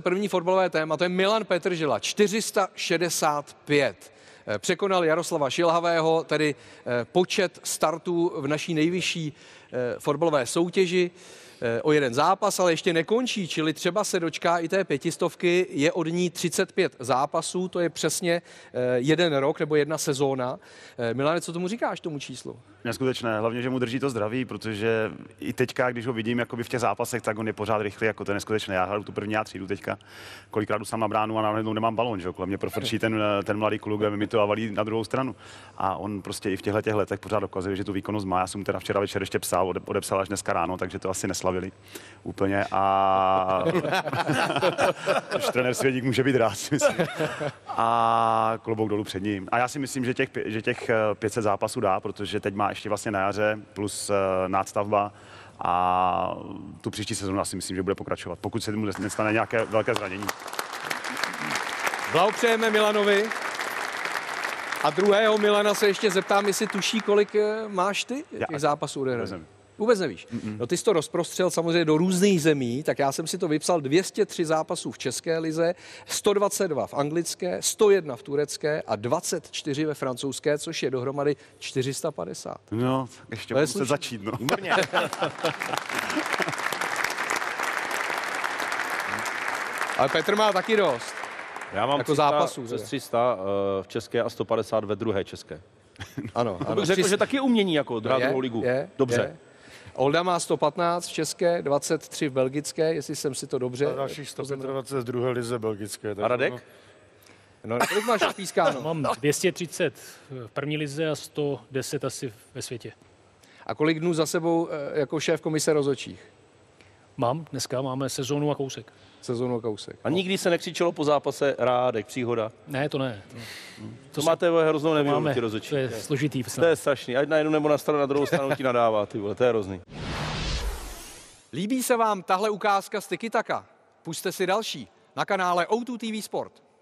První fotbalové téma, to je Milan Petržela, 465. Překonal Jaroslava Šilhavého, tedy počet startů v naší nejvyšší fotbalové soutěži o jeden zápas, ale ještě nekončí, čili třeba se dočká i té 500, je od ní 35 zápasů, to je přesně jeden rok nebo jedna sezóna. Milane, co tomu říkáš, tomu číslu? Neskutečné, hlavně, že mu drží to zdraví, protože i teďka, když ho vidím jakoby v těch zápasech, tak on je pořád rychlý, jako to je neskutečné. Já hraju tu první A3 teďka, kolikrát jdu sám na bránu a najednou nemám balón, že jo, kolem mě profrčí ten mladý kluk a mi to a valí na druhou stranu. A on prostě i v těchto letech pořád dokazuje, že tu výkonnost má. Já jsem mu teda včera večer ještě psal, odepsal až dneska ráno, takže to asi neslavili úplně a už trenér Svědík může být rád, si myslím. A klobouk dolů před ním. A já si myslím, že těch 500 zápasů dá, protože teď má ještě vlastně na jaře plus nástavba a tu příští sezónu asi myslím, že bude pokračovat, pokud se mu nestane nějaké velké zranění. Blahopřejeme Milanovi. A druhého Milana se ještě zeptám, jestli tuší, kolik máš ty těch zápasů odehraných. Vůbec nevíš. No ty jsi to rozprostřel samozřejmě do různých zemí, tak já jsem si to vypsal 203 zápasů v české lize, 122 v anglické, 101 v turecké a 24 ve francouzské, což je dohromady 450. No, ještě musím se začít, no. Ale Petr má taky dost. Já mám jako 300, zápasů. Přes 300 v české a 150 ve druhé české. Ano. To bych řekl, že taky umění jako druhou ligu. Dobře. Je. Olda má 115 v české, 23 v belgické, jestli jsem si to dobře... A dalších 125 z druhé lize belgické. A Radek? No, kolik máš Pískáno? Mám 230 v první lize a 110 asi ve světě. A kolik dnů za sebou jako šéf komise rozhodčích? Dneska máme sezónu a kousek. Sezónu a kousek. A nikdy se nekřičelo po zápase Rádek, příhoda? Ne, to ne. To máte hroznou nevýhodu, ti rozhodčí. To je složitý. To je strašný. Ať na jednu nebo na druhou stranu ti nadává, ty vole, to je hrozný. Líbí se vám tahle ukázka z Tiki Taka? Pusťte si další na kanále O2 TV Sport.